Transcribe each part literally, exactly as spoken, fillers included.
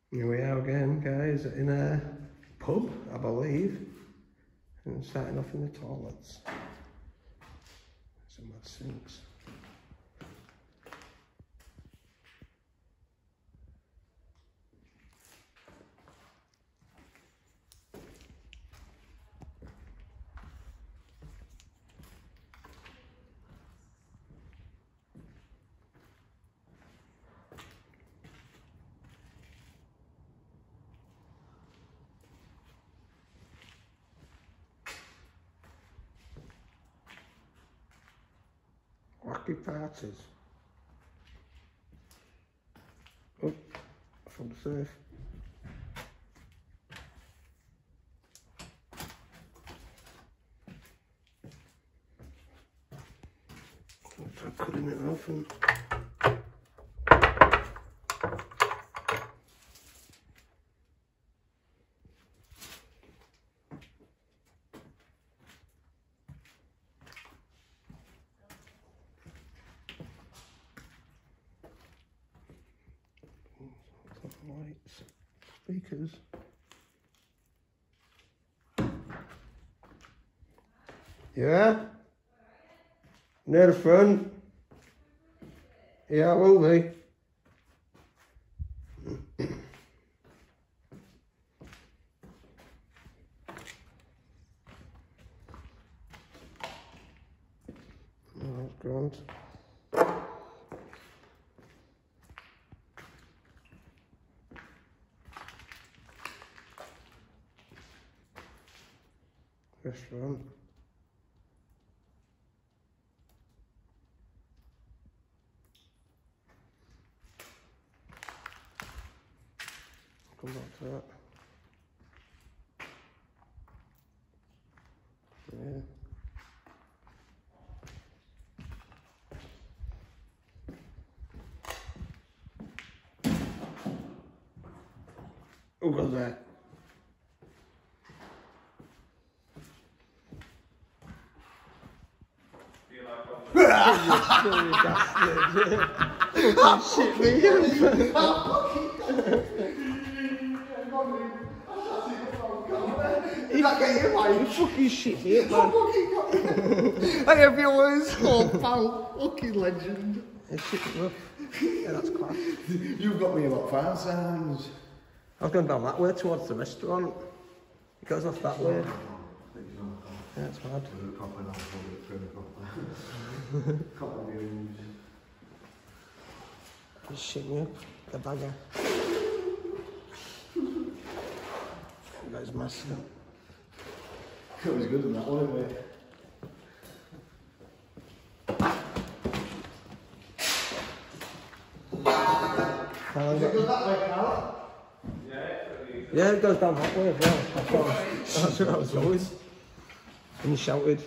Here we are again, guys, in a pub, I believe, and starting off in the toilets. Some mad sinks. Wacky parties. Oh, from the surf. I'll try cutting it off and lights, speakers. Yeah? Near the front? Yeah, I will be. Oh, grand. Restaurant. Come back to that. Yeah. Who goes there? Shit me. You're not getting mine. Fucking shit me, man. Hey viewers, oh pal, fucking legend. It's shit rough. Yeah, that's class. You've got me a lot of fan sounds. I've gone down that way towards the restaurant. It goes off that way. Yeah, it's mad. Just shit me up, the bagger. You got his mask on. It was good in that one, anyway. Does it go that way, Carl? Yeah, it goes down that way as well. I thought, that's where I was going. And you shouted.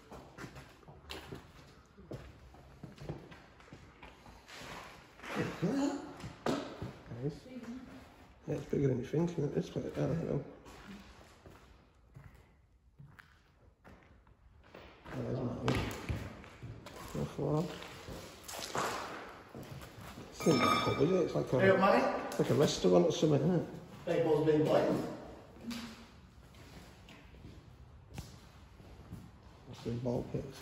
Nice. Yeah, it's bigger than you think, isn't it? This way, I don't know. Oh, there's mine. No floor. It's not like a pub, is it? It's like a, Hey, mate. it's like a restaurant or something, isn't it? Hey, boss being playing. That's the ball pits.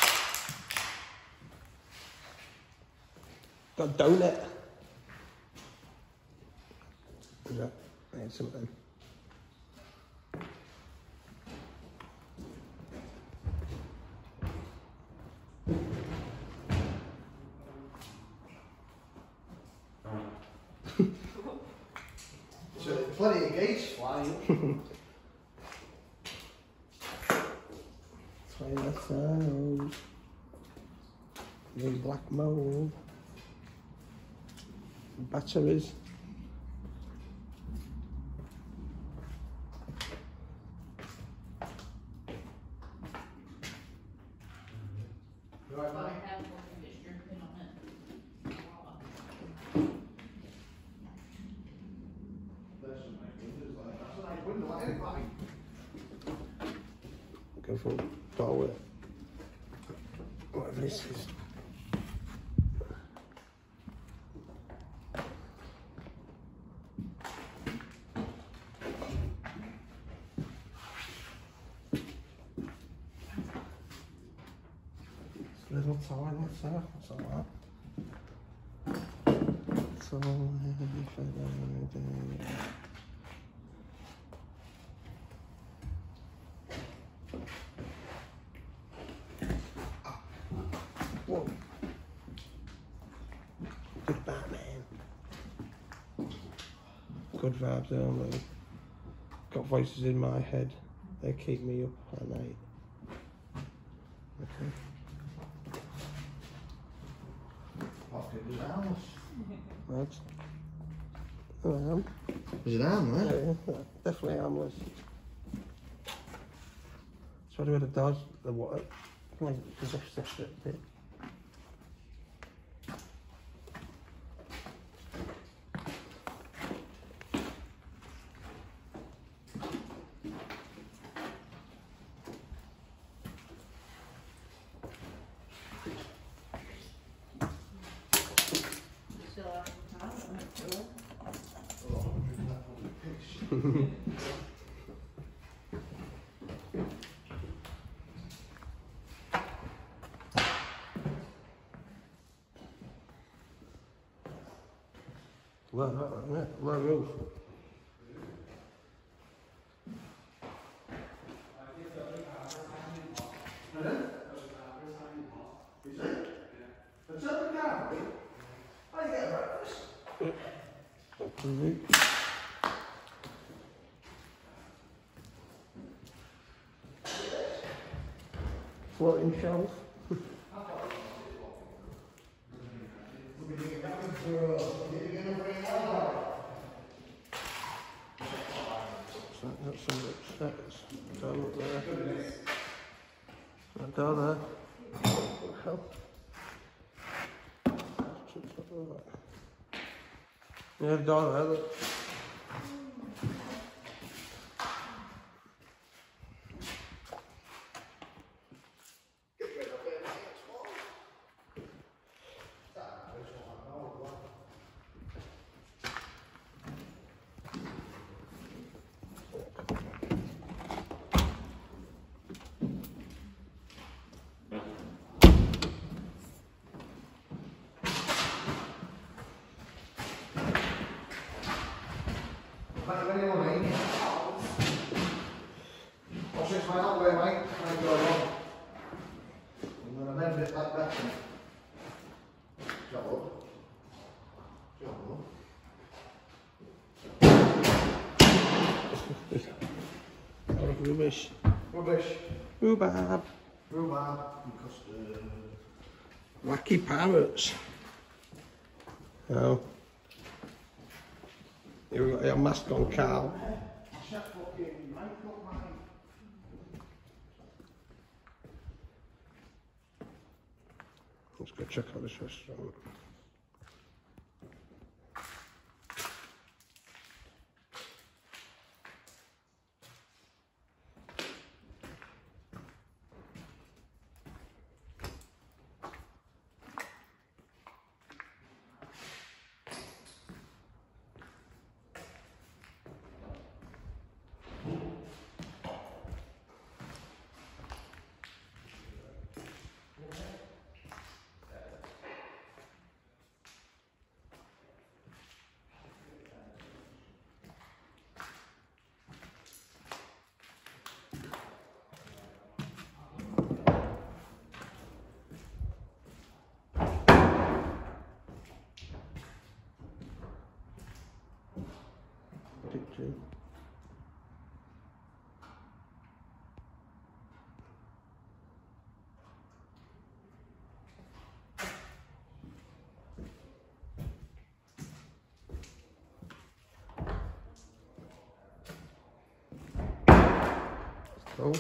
Got a donut. Is that? I need something. So, plenty of geese flying. Try that out. New black mold. Batteries. Right, mate. Go for a doorway. Whatever this is. there's no tower, what's that? What's all that? So, whoa. Good Batman. Good vibes only. Got voices in my head. They keep me up at night. Okay. Right. Oh, I am. Is it arm, right? Yeah, yeah, definitely harmless. Try to get a dodge the water. Come on, possess this bit. bit. Low, low, low roof. Floating shelf. That's some steps down up there. That down there. What the hell? Yeah, down there, look. Rubbish. Rubbish. Rhubarb. Rhubarb and custard. Wacky parrots. Oh. You've got your mask on, Carl. Let's go check out this restaurant. Picture. Cool.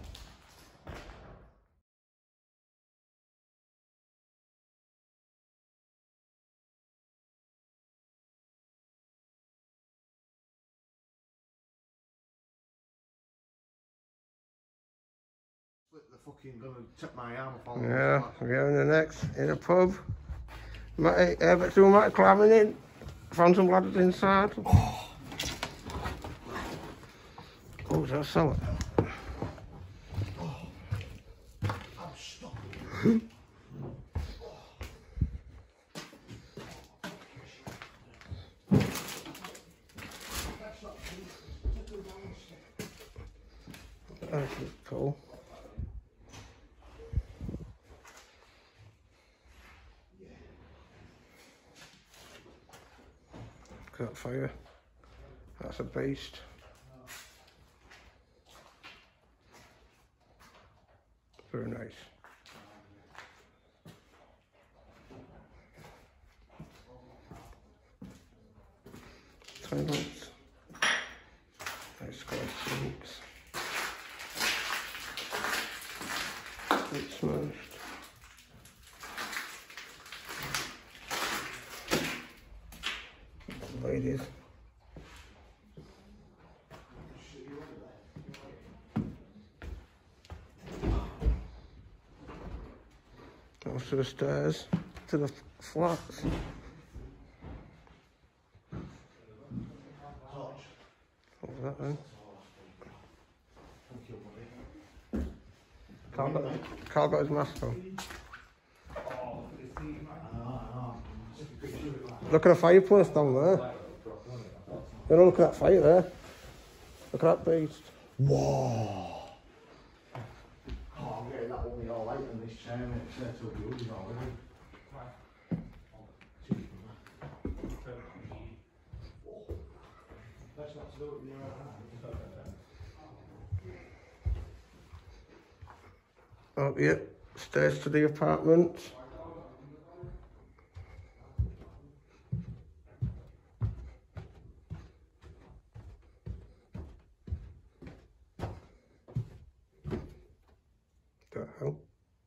The fucking gonna tip my arm off. Yeah, we're having the next in a pub. Matty, uh, but two Matty climbing in. Found some ladders inside. Oh, oh did I sell it? Oh, I'm stuck. That's cool. Look at that fire. That's a beast. Very nice. Toilets. Nice square sinks. It's smashed. Ladies. Goes to the stairs to the flats. Over that then. Carl got, Carl got his mask on. Look at the fireplace down there. You know, look at that fire there. Look at that beast. Whoa! Oh, I'm getting that one all out in this chair, mate. It's there till the others already. That's not to do with your Oh, yeah. Stairs to the apartment. The hell?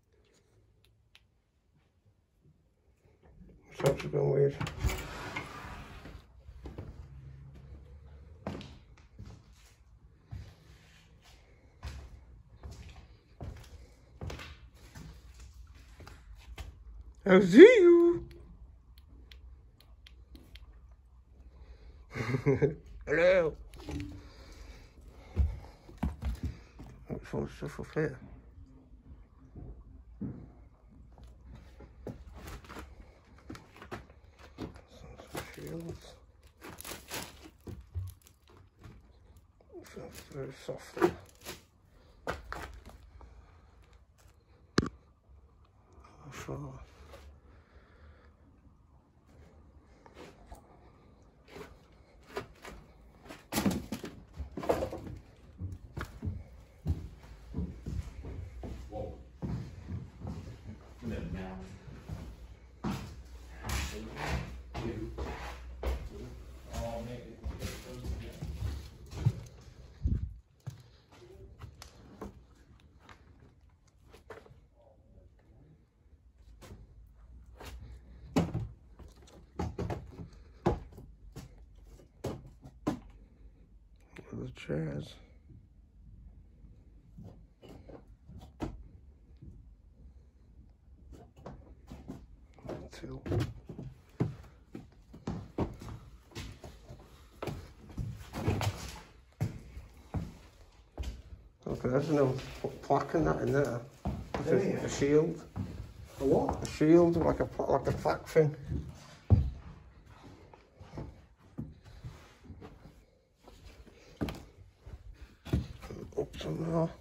Sounds a bit weird. I see you. Hello. What's fun stuff up here? Some shields. Feels very soft. Sure. The chairs. Two. Okay, there's no plaque and that in there. It's a, a shield. A what? A shield, like a like a plaque thing. Up somehow.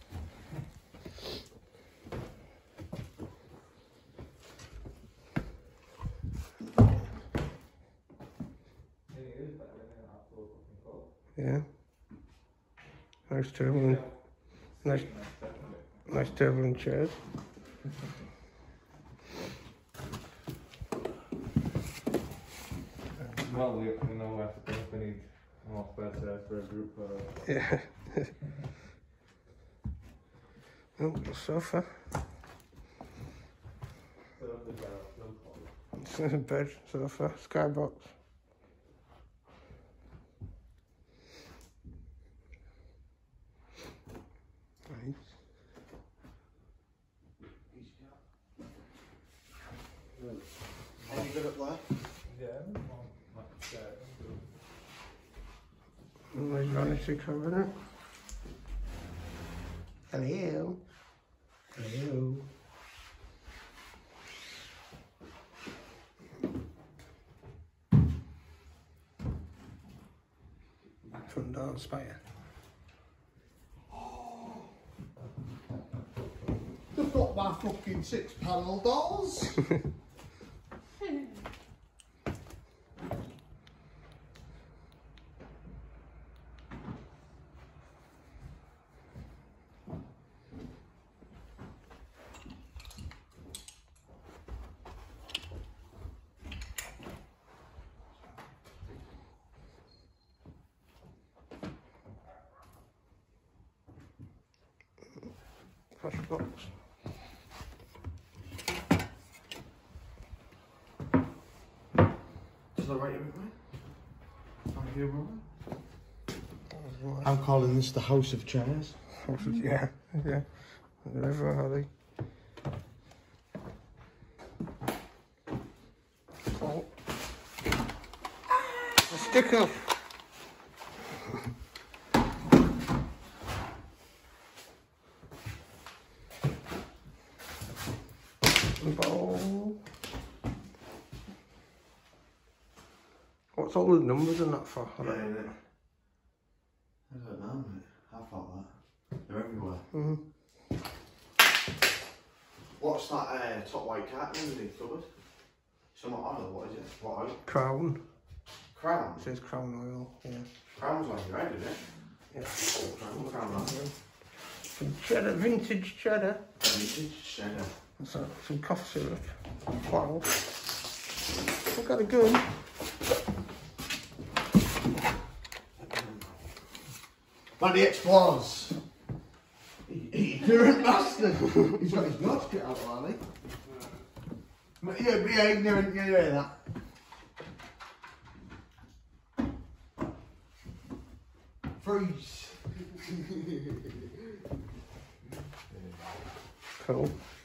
Yeah. Nice table and nice, nice table and chairs. Well, we, we know where to go if we need more spare chairs for a group photo. Yeah. Oh, the sofa. Bed, sofa, skybox. Nice. Any good up there? Yeah, like that. Nice vanity cabinet. Hello. Hello. Front door spire. got my fucking six panel doors. Fresh box. Is that right with me? Thank you, brother. I'm calling this the House of Chairs. Yeah, yeah. Whatever, Harry. Oh. A sticker. Bowl. What's all the numbers and that for? Yeah, yeah. I don't know, mate. I thought that. They're everywhere. Mm-hmm. What's that uh, top white carton underneath cupboard? Somewhat oil, what is it? What oil? Crown. Crown? It says Crown Oil, yeah. Crown's like your head, isn't it? Yeah. Crown, crown oil. Some cheddar, vintage cheddar. Vintage cheddar. So, some cough syrup. Wow. I've got a gun. Mandy Explorers. You ignorant bastard. He's got his guts cut out, Lally. Yeah, be ignorant, you hear that? Freeze. Cool.